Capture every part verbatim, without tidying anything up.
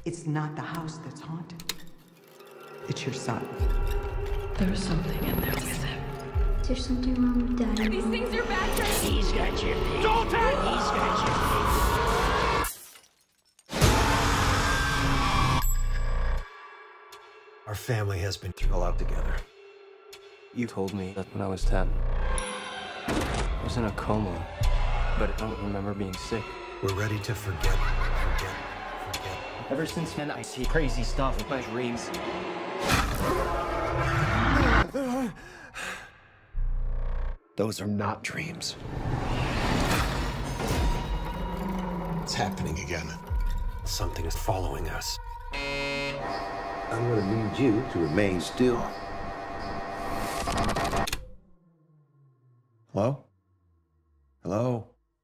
It's not the house that's haunted. It's your son. There's something in there with him. Is there something wrong with Daddy? These things are bad for you. He's got your baby. Don't take! He's got your baby. Our family has been through a lot together. You told me that when I was ten. I was in a coma, but I don't remember being sick. We're ready to forget, forget, forget. Ever since then, I see crazy stuff in my dreams. Those are not dreams. It's happening again. Something is following us. I'm gonna need you to remain still. Hello? Hello?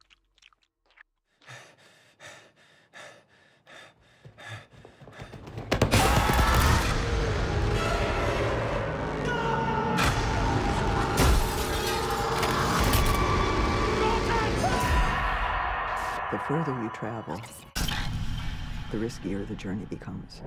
The further you travel, the riskier the journey becomes.